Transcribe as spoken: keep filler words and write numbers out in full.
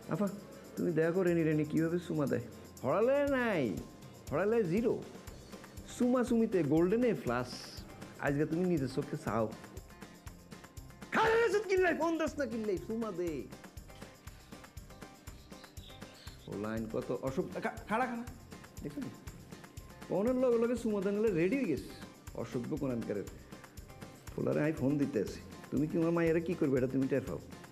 আফা তুমি দেখো rainy rainy কীভাবে সুমা দেয়, হরালে নাই, হরালে জিরো, সুমা সুমিতে গোল্ডেনে ফ্লাস। আজকে তুমি নিজের চোখে চাও কিনলাই পঞ্চাশ না কিনলাই সুমা দে। ও লাইন কত অসভ্য, খাড়া খাড়া দেখছো না, ফোনের লগে লগে সুমা দেন রেডি হয়ে গেছে, অসভ্য কোনানকারের। ফোলারে আমি ফোন দিতে আছি, তুমি কি আমার মায়েরা কী করবে এটা তুমি টের পাও।